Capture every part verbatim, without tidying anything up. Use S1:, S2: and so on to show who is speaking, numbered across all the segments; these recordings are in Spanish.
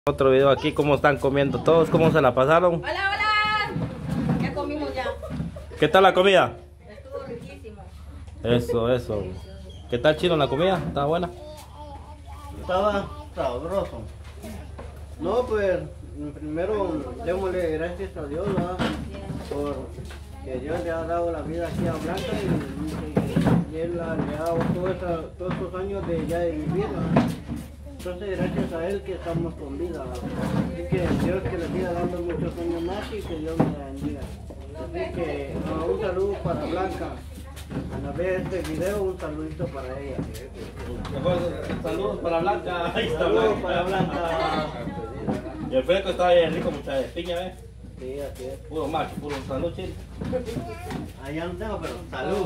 S1: Otro video aquí, cómo están comiendo todos, cómo se la pasaron.
S2: Hola, hola. Ya comimos ya.
S1: ¿Qué tal la comida?
S2: Estuvo riquísimo.
S1: Eso, eso. ¿Qué tal, Chino, la comida? ¿Estaba buena?
S3: Estaba sabroso. No, pues primero démosle gracias a Dios, ¿verdad? Por que Dios le ha dado la vida aquí a Blanca y, y, y Él la- le ha dado todo esa- todos estos años de ya de vivir, ¿verdad? Entonces gracias a Él que estamos con vida, ¿verdad? Así que Dios que le siga dando muchos años más y que Dios me la bendiga. Así que ah, un saludo para Blanca. Cuando vea este video, un saludito para ella.
S1: Saludos para Blanca. Ahí está
S3: Saludos para Blanca.
S1: Y el fresco está bien rico, mucha de piña, ¿ves?
S3: Sí, así es.
S1: Puro macho, puro salud, Chino.
S3: Allá no tengo, pero salud.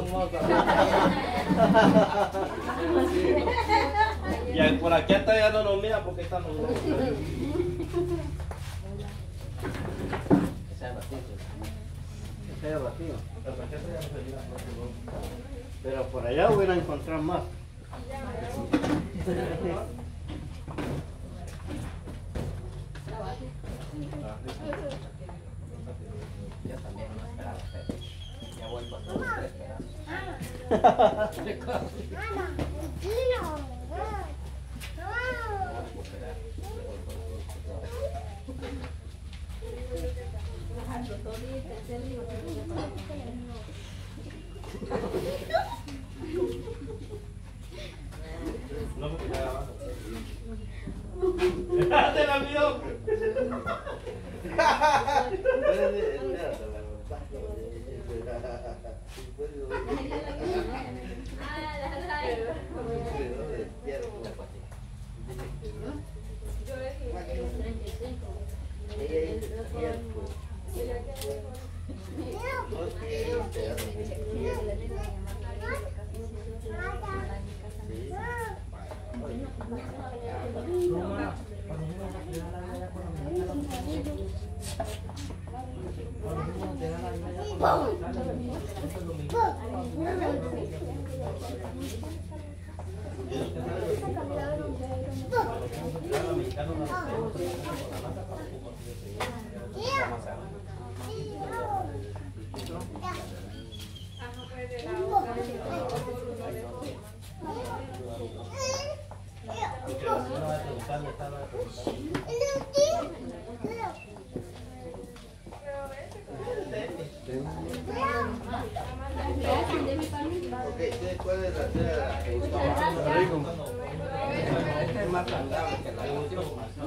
S1: Y por aquí hasta ya no nos mira porque estamos.
S3: Ese es vacío. Pero por allá voy a encontrar más.
S1: ¡Te la olvidó!
S3: Este es más saludable que la última.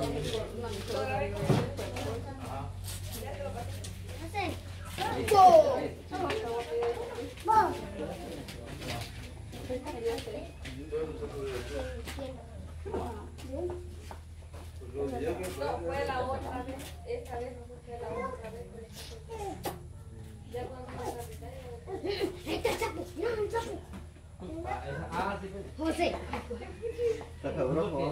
S2: No, fue la otra vez. Esta vez no fue la otra vez. Ya cuando me
S4: José.
S3: Está sabroso.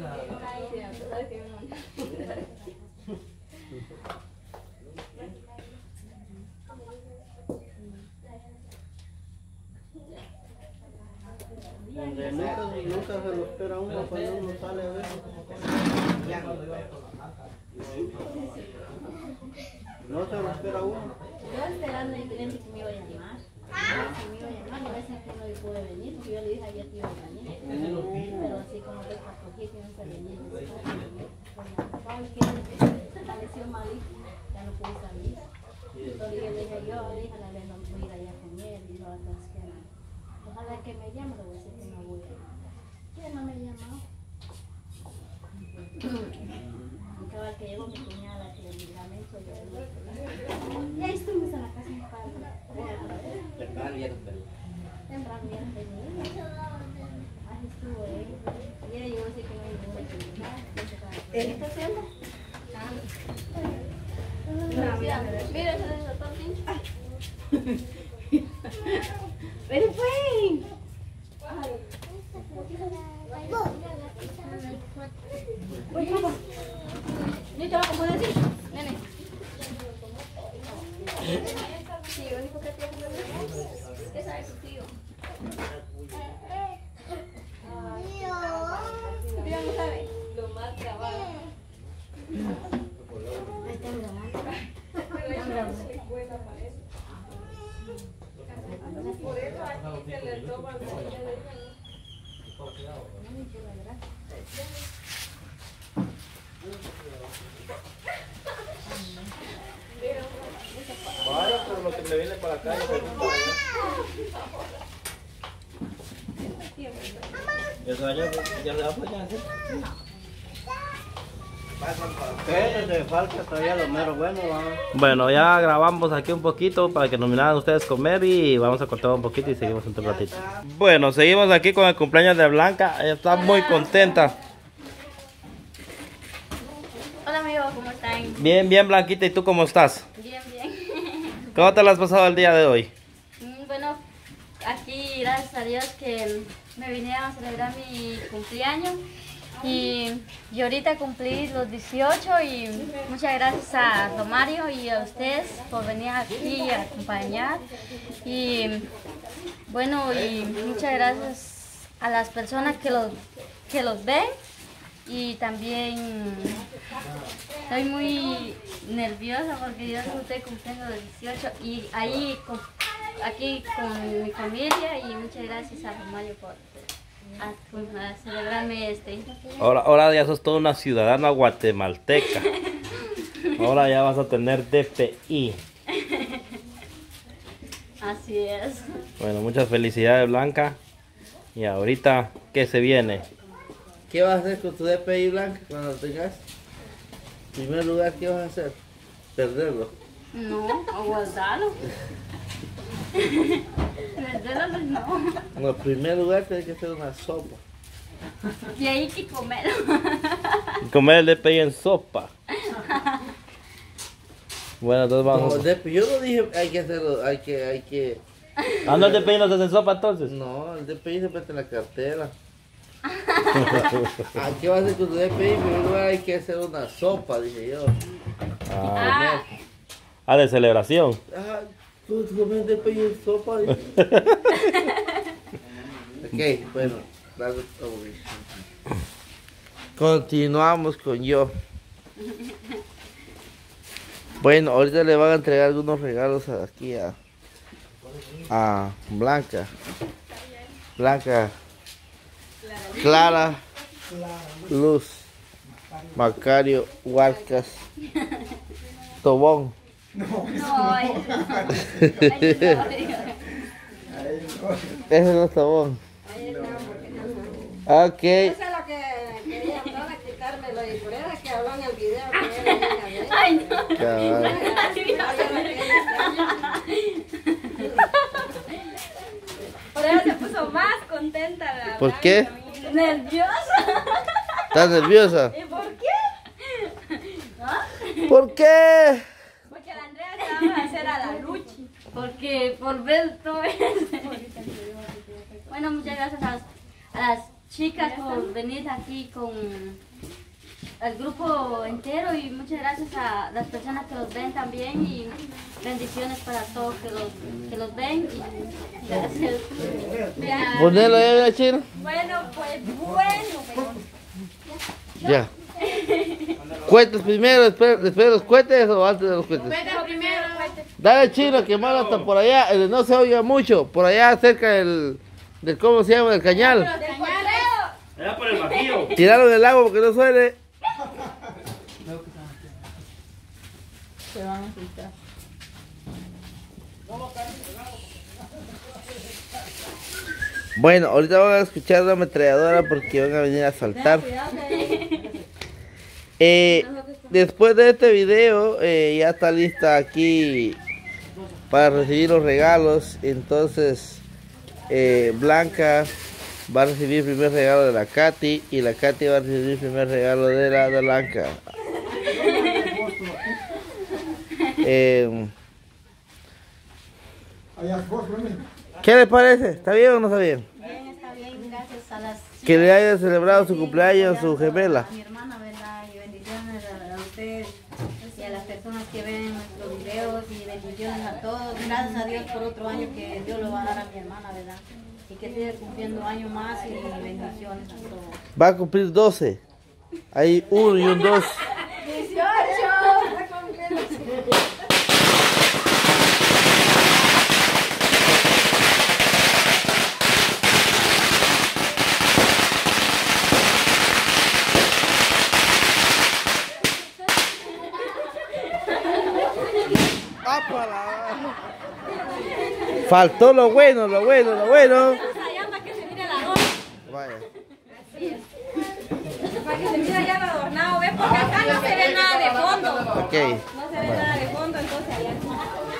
S3: Donde nunca, nunca se lo espera uno cuando uno sale a ver. No se lo espera uno.
S4: Yo esperando el cliente que me iba a llamar. Que me iba a llamar, y a veces que no pude venir, porque yo le dije ayer que iba a venir. Pero así como que para poquito no se venir. Me pareció malito, ya no pude salir. Entonces yo le dije yo, le dije a la vez no voy a ir allá con él. Dijo, entonces que no. Ojalá que me llame, le voy a decir que no voy a ir. ¿Quién no me llamó? Y cada vez que llegó mi cuñada, que el ligamento yo le y ahí estuvimos en la casa de mi padre.
S3: Temprano ya no espera.
S4: Temprano ya no tenía. Ahí estuvo él. Y ella llegó a decir que no hay ninguna actividad. ¿Qué está haciendo?
S2: Mira, se desató el pincho.
S4: ¡Pero fue! Voy, papá. Yo te voy a acomodar así, nene.
S2: Sí, lo único que tiene es que sabe su tío. Tío no sabe. Lo más trabajo.
S1: me viene para acá. ¿Ya se bañó? ¿Ya se va a bañar?
S3: ¿Qué? Le falta todavía lo mero bueno, ¿va?
S1: Bueno, ya grabamos aquí un poquito para que nos miraran ustedes comer y vamos a cortar un poquito y seguimos un ratito. Bueno, seguimos aquí con el cumpleaños de Blanca. Ella está muy contenta.
S4: Hola amigos, ¿cómo están?
S1: Bien, bien Blanquita, ¿y tú cómo estás?
S4: Bien, bien.
S1: ¿Cómo te lo has pasado el día de hoy?
S4: Mm, Bueno, aquí gracias a Dios que me vinieron a celebrar mi cumpleaños y, y ahorita cumplí los dieciocho y muchas gracias a Romario y a ustedes por venir aquí a acompañar y bueno, y muchas gracias a las personas que los, que los ven. Y también estoy muy nerviosa porque yo no estoy cumpliendo los dieciocho y ahí con- aquí con mi familia y muchas gracias a Romario por a, a celebrarme este.
S1: Ahora, ahora ya sos toda una ciudadana guatemalteca. Ahora ya vas a tener D P I.
S4: Así es.
S1: Bueno, muchas felicidades Blanca. Y ahorita, ¿qué se viene?
S5: ¿Qué vas a hacer con tu D P I, Blanca, cuando lo tengas? En primer lugar, ¿qué vas a hacer? Perderlo.
S4: No, a guardarlo. Perderlo no.
S5: En primer lugar, tienes que hacer una sopa.
S4: Y ahí que comerlo.
S1: Comer el D P I en sopa. Bueno, entonces
S5: No,
S1: vamos.
S5: el D P I, yo no dije hay que hacerlo, hay que, hay que...
S1: Ah, no, el D P I no se hace en sopa entonces.
S5: No, el D P I se mete en la cartera. Ah, ¿qué vas a hacer con tu D P I? En primer lugar, hay que hacer una sopa, dije yo.
S1: Ah, ah, de celebración.
S5: Ah, tú comes D P I en sopa, dije. Ok, bueno, dale, oh, continuamos con yo. Bueno, ahorita le van a entregar algunos regalos aquí a, a Blanca. Blanca. Clara. Luz. Macario Huarcas. Tobón.
S4: No, ay, no. Ay, no.
S5: Ese no es Tobón. Ok.
S2: Eso es lo que quería hablar, quitármelo y por eso es que habló en el video que era niña de él.
S4: Ay, no.
S5: Cabal.
S2: Por eso se puso más contenta la
S5: ¿Por
S2: Blanca,
S5: qué?
S2: mira.
S4: Nerviosa.
S5: ¿Estás nerviosa?
S2: ¿Y por qué?
S4: ¿Ah?
S5: ¿Por qué?
S2: Porque la Andrea se va a hacer a la lucha.
S4: Porque por ver todo eso. Bueno, muchas gracias a las, a las chicas por venir aquí con el grupo entero y muchas gracias a las personas que los ven también y bendiciones para todos que los, que los ven y gracias.
S2: Ya.
S5: Ponelo ahí, la china.
S2: Bueno, pues bueno.
S5: Ya. ¿Cuetes primero, después, después de los cohetes o antes de los cohetes?
S2: Vete primero.
S5: Dale chino, que malo hasta por allá, eh, no se oiga mucho, por allá cerca del, del ¿cómo se llama? Del cañal.
S2: Del potrero.
S1: Era por el bajío.
S5: Tiraron del agua porque no suene.
S4: Se van a quitar.
S5: Bueno, ahorita van a escuchar una ametralladora porque van a venir a saltar. Eh, después de este video eh, ya está lista aquí para recibir los regalos. Entonces eh, Blanca va a recibir el primer regalo de la Katy y la Katy va a recibir el primer regalo de la de Blanca. Eh, ¿Qué les parece? ¿Está bien o no está bien?
S4: Bien, está bien, gracias a las
S5: Que le haya celebrado su cumpleaños su gemela.
S4: a mi hermana, ¿verdad? Y bendiciones a, a ustedes y a las personas que ven nuestros videos y bendiciones a todos. Gracias a Dios por otro año que Dios lo va a dar a mi hermana, ¿verdad? Y que siga cumpliendo años más y bendiciones a todos.
S5: Va a cumplir doce. Hay uno y un dos.
S2: dieciocho.
S5: Ápala. Faltó lo bueno, lo bueno, lo bueno. Vaya.
S2: Para que se mire ya lo adornado, ¿ves? Porque acá no se ve nada de fondo.
S5: Ok.
S2: No se ve nada de fondo, entonces allá sí.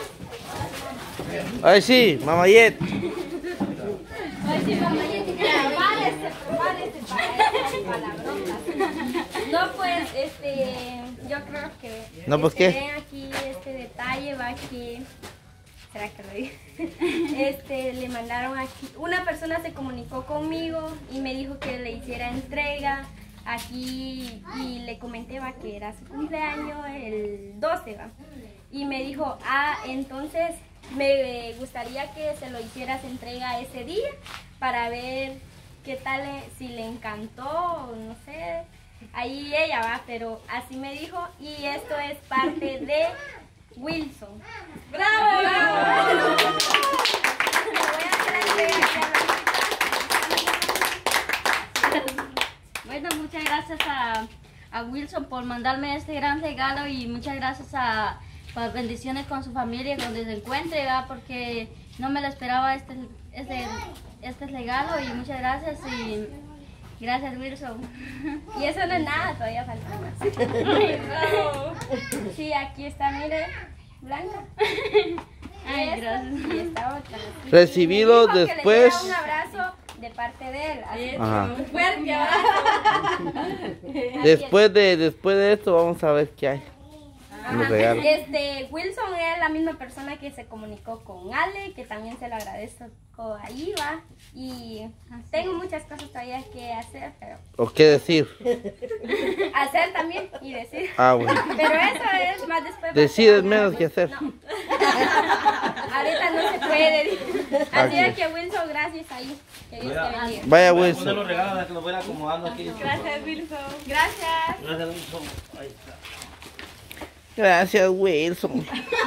S5: Ahí sí, Mamayet.
S2: Ay, sí, mamá, ya te prepárese, prepárese para palabrotas. No, pues, este, yo creo que...
S5: No, pues,
S2: este,
S5: ¿qué?
S2: ven aquí este detalle, va que... ¿Será que lo dije? Este, le mandaron aquí... Una persona se comunicó conmigo y me dijo que le hiciera entrega aquí y le comenté, va, que era su cumpleaños el doce, va. Y me dijo, ah, entonces... Me gustaría que se lo hicieras entrega ese día para ver qué tal, le- si le encantó, o no sé, ahí ella va, pero así me dijo y esto es parte de Wilson. ¡Bravo! ¡Bravo! Le voy a hacer la entrega aquí a la-
S4: Bueno, muchas gracias a, a Wilson por mandarme este gran regalo y muchas gracias a por bendiciones con su familia donde se encuentre, ¿verdad? Porque no me lo esperaba este, este, este regalo y muchas gracias y gracias Wilson.
S2: Y eso no es nada, todavía falta más. ¡Bravo! Sí, aquí está, mire, Blanca.
S4: Ay,
S2: Esta,
S4: gracias.
S2: y esta otra.
S5: Recibilo
S2: Y me dijo que le
S5: después.
S2: diera un abrazo de parte de él. Así.
S5: Ajá.
S2: Un fuerte abrazo.
S5: Después de, después de esto vamos a ver qué hay. Los
S2: Ajá.
S5: regalos.
S2: Este, Wilson es la misma persona que se comunicó con Ale, que también se lo agradezco ahí, va. Y tengo muchas cosas todavía que hacer, pero
S5: ¿O qué decir?
S2: hacer también y decir.
S5: Ah, bueno.
S2: Pero eso es más después.
S5: Decir es menos que hacer.
S2: No. Ahorita no se puede. Así
S5: Ok.
S2: es que Wilson, gracias ahí. Que Dios te bendiga.
S5: Vaya
S1: Voy a poner los
S5: Wilson.
S1: regalos que los voy a ir acomodando aquí.
S2: Gracias, Wilson. Gracias.
S1: Gracias, Wilson. Ahí está.
S5: Gracias Wilson.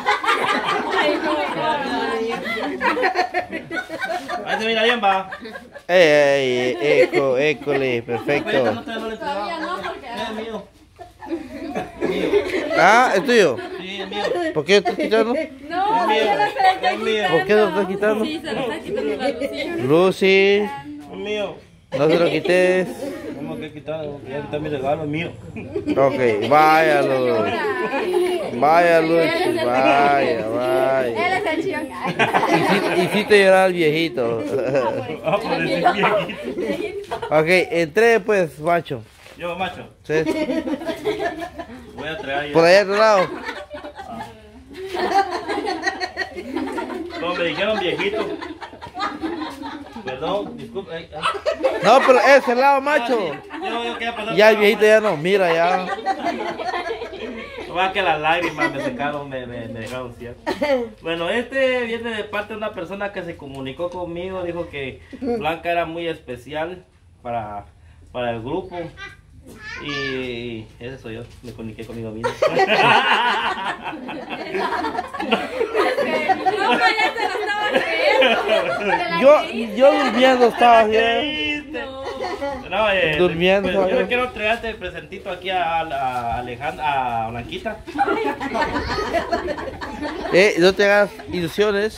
S1: Ahí se mira bien, va.
S5: Ey, ey, eco, école,
S1: Ahorita no
S5: perfecto.
S1: te lo he entregado. Es mío. Mío.
S5: Ah, ¿es tuyo?
S1: Sí, es mío.
S5: ¿Por qué lo estás quitando?
S1: Es mío. Es mío.
S5: ¿Por qué lo estás quitando?
S2: Sí, se lo está quitando la Lucía.
S5: Lucy,
S1: Es mío.
S5: no se lo quites.
S1: ¿Cómo que quitar? Ya quitar mi regalo, es mío.
S5: Ok, vaya Lucy. Vaya Lucy, vaya, vaya.
S2: Él es el chión.
S5: Hiciste, hiciste llorar al viejito.
S1: Ah, por decir viejito.
S5: Ok, entré pues, macho.
S1: Yo, macho,
S5: Sí.
S1: voy a traer
S5: Por
S1: ya.
S5: allá de otro lado.
S1: No, me dijeron viejito. Perdón, disculpe. ay, ay.
S5: No, pero ese lado,
S1: Ah,
S5: macho.
S1: sí. Yo, yo quería pasar
S5: Ya el
S1: por-
S5: viejito ya no, mira ya.
S1: Va que las lágrimas me secaron, me, me, me dejaron ciego. Bueno, este viene de parte de una persona que se comunicó conmigo, dijo que Blanca era muy especial para, para el grupo. Y ese soy yo, me comuniqué conmigo mismo.
S2: No, ya se lo estaba creyendo.
S5: Yo, yo durmiendo estaba bien.
S1: No, eh,
S5: Durmiendo,
S1: pues, yo
S5: ¿sabes?
S1: le quiero entregarte el presentito aquí a, a Alejandra, a Blanquita.
S5: Eh, no te hagas ilusiones.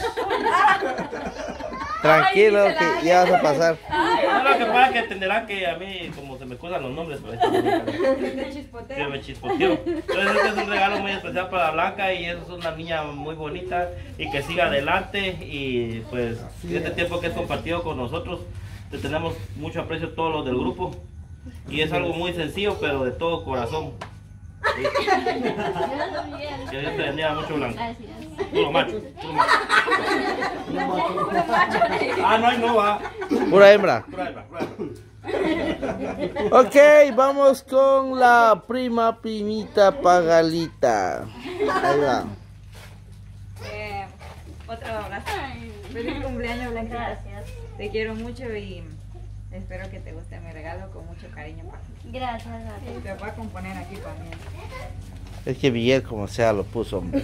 S5: Tranquilo, que ya vas a pasar.
S1: No, lo que pasa es que entenderán que a mí, como se me cruzan los nombres, pues
S2: De
S1: yo
S2: chispoteo.
S1: me chispoteo. Entonces este es un regalo muy especial para Blanca y es una niña muy bonita y que siga adelante y pues este tiempo que es compartido con nosotros, te tenemos mucho aprecio todos los del grupo y es algo muy sencillo pero de todo corazón. Sí. Que Dios te bendiga mucho, Blanca.
S4: Gracias.
S1: Puro macho, puro macho. Ah, no, ahí no va.
S5: Pura hembra.
S1: Pura hembra, pura hembra.
S5: Ok, vamos con la prima primita Pagalita. Ahí va.
S6: Eh, otro abrazo. Feliz cumpleaños, Blanquita.
S4: Gracias.
S6: Te quiero mucho y espero que te guste mi regalo con mucho cariño para ti.
S4: Gracias a ti.
S6: Te voy a componer aquí también.
S5: Es que Miguel como sea lo puso, hombre.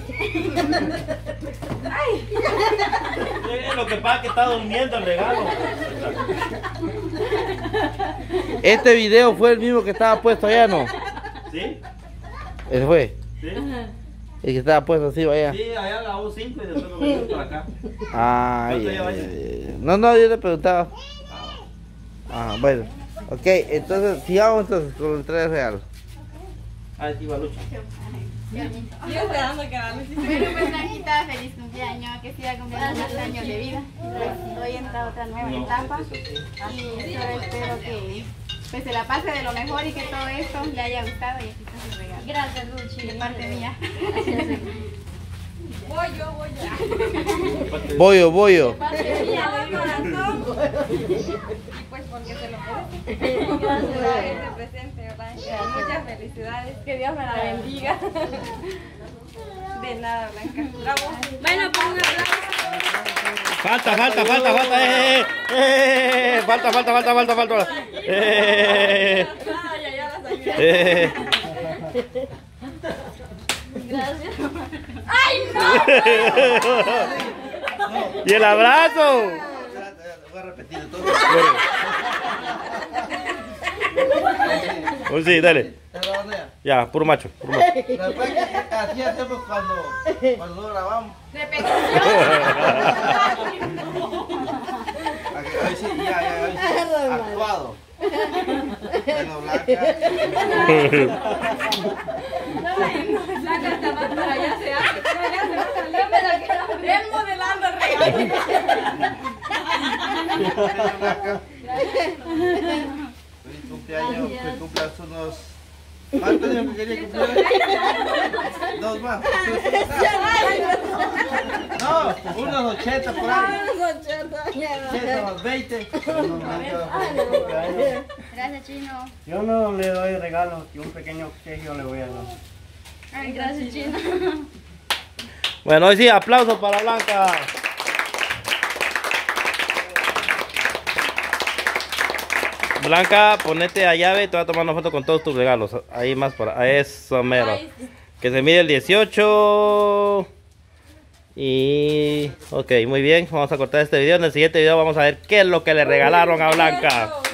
S1: Eh, Lo que pasa es que está durmiendo el regalo.
S5: Este video fue el mismo que estaba puesto allá, ¿no?
S1: ¿Sí?
S5: Ese fue.
S1: ¿Sí?
S5: El que estaba puesto así, vaya.
S1: Sí, allá la U cinco y después nos venimos por acá.
S5: Ay,
S1: ¿Cuánto
S5: ay,
S1: lleva
S5: ay,
S1: ahí?
S5: ay. No, no, yo le preguntaba. Ah, bueno. Ok, entonces, sigamos entonces con los tres regalos.
S1: Ah, sí, Balucho.
S6: Yo esperando que la Luchi.
S7: Bueno, pues Blanquita, feliz cumpleaños, que siga cumpliendo más años de vida. Estoy en esta otra nueva etapa y solo espero que pues se la pase de lo mejor y que todo esto le haya gustado y aquí está su regalo.
S2: Gracias, Luchi.
S7: De parte mía.
S6: Voy yo, voy yo.
S5: Bollo, bollo.
S6: Y pues porque se lo merece. Este presente, ¿verdad? Muchas felicidades. Que Dios me la bendiga. De nada, Blanca. Bravo.
S2: Bueno, pues un aplauso.
S1: Falta, falta, falta, falta. Eh, eh, eh, falta, falta, falta, falta, falta. Eh,
S6: Ay, ya la saqué.
S1: eh.
S2: Gracias.
S1: Y el abrazo.
S5: Voy a repetir todo.
S1: Oh, sí, dale.
S5: ¿Estás grabando ya?
S1: Ya, puro macho, puro macho.
S5: Después que así hacemos cuando, cuando no grabamos. Ahí sí, ya, ya, ahí sí. Actuado. Bueno, Blanca.
S6: Blanca está más para allá, se hace. Pero allá se va a salir, pero que él modelando el regalo.
S5: Feliz cumpleaños, que cumplas unos... ¿Cuántos años que quería cumplir? Dos más. No, unos ochenta por ahí. ochenta más veinte.
S7: Gracias, Chino.
S3: Yo no le doy regalos, que un pequeño obsequio le voy a dar.
S7: Ay, gracias, Chino.
S1: Bueno, hoy sí, aplausos para Blanca. Blanca, ponete a llave, te voy a tomar una foto con todos tus regalos. Ahí más para... A eso, mero. Que se mide el dieciocho. Y... Ok, muy bien. Vamos a cortar este video. En el siguiente video vamos a ver qué es lo que le regalaron a Blanca.